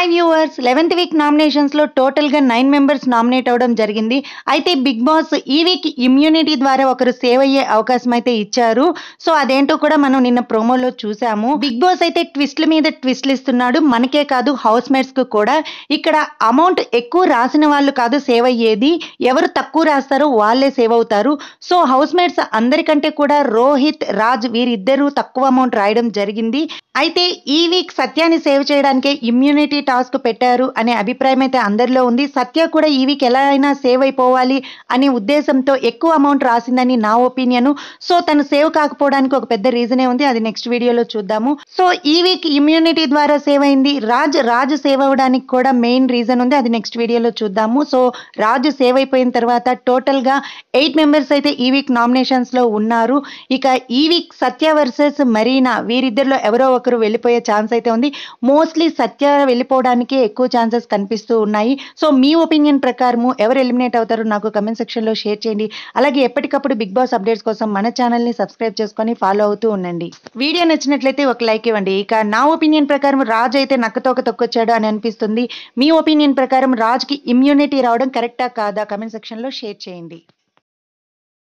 Hi viewers 11th week నామినేషన్స్లో టోటల్గా 9 members nominate అవ్వడం జరిగింది. అయితే బిగ్ బాస్ ఈ వీక్ ఇమ్యూనిటీ ద్వారా ఒకరు సేవ్ అయ్యే అవకాశం అయితే ఇచ్చారు. సో అదేంటో కూడా మనం నిన్న ప్రోమోలో చూసాము. బిగ్ బాస్ అయితే ట్విస్ట్ల మీద ట్విస్ట్లు ఇస్తున్నాడు. మనకే కాదు హౌస్ మేట్స్కు కూడా. ఇక్కడ అమౌంట్ ఎక్కువ రాసిన వాళ్ళు కాదు సేవ్ అయ్యేది, ఎవరు తక్కువ రాస్తారో వాళ్ళే సేవ్ అవుతారు. సో హౌస్ మేట్స్ అందరికంటే కూడా రోహిత్, రాజ్ వీరిద్దరూ తక్కువ అమౌంట్ రాయడం జరిగింది. అయితే ఈ వీక్ సత్యాన్ని సేవ్ చేయడానికే ఇమ్యూనిటీ టాస్క్ పెట్టారు అనే అభిప్రాయం అయితే అందరిలో ఉంది. సత్య కూడా ఈ వీక్ ఎలా అయినా సేవ్ అయిపోవాలి అనే ఉద్దేశంతో ఎక్కువ అమౌంట్ రాసిందని నా ఒపీనియన్. సో తను సేవ్ కాకపోవడానికి ఒక పెద్ద రీజనే ఉంది, అది నెక్స్ట్ వీడియోలో చూద్దాము. సో ఈ వీక్ ఇమ్యూనిటీ ద్వారా సేవ్ అయింది రాజ్ సేవ్ అవ్వడానికి కూడా మెయిన్ రీజన్ ఉంది, అది నెక్స్ట్ వీడియోలో చూద్దాము. సో రాజు సేవ్ అయిపోయిన తర్వాత టోటల్గా 8 మెంబర్స్ అయితే ఈ వీక్ నామినేషన్స్లో ఉన్నారు. ఇక ఈ వీక్ సత్య వర్సెస్ మరీనా వీరిద్దరిలో ఎవరో ఒకరు వెళ్ళిపోయే ఛాన్స్ అయితే ఉంది. మోస్ట్లీ సత్య వెళ్ళిపోవడానికే ఎక్కువ ఛాన్సెస్ కనిపిస్తూ ఉన్నాయి. సో మీ ఒపీనియన్ ప్రకారము ఎవరు ఎలిమినేట్ అవుతారో నాకు కమెంట్ సెక్షన్లో షేర్ చేయండి. అలాగే ఎప్పటికప్పుడు బిగ్ బాస్ అప్డేట్స్ కోసం మన ఛానల్ని సబ్స్క్రైబ్ చేసుకొని ఫాలో అవుతూ ఉండండి. వీడియో నచ్చినట్లయితే ఒక లైక్ ఇవ్వండి. ఇక నా ఒపీనియన్ ప్రకారం రాజ్ అయితే నక్కతోక తొక్కొచ్చాడు అని అనిపిస్తుంది. మీ ఒపీనియన్ ప్రకారం రాజ్కి ఇమ్యూనిటీ రావడం కరెక్టా కాదా కమెంట్ సెక్షన్లో షేర్ చేయండి.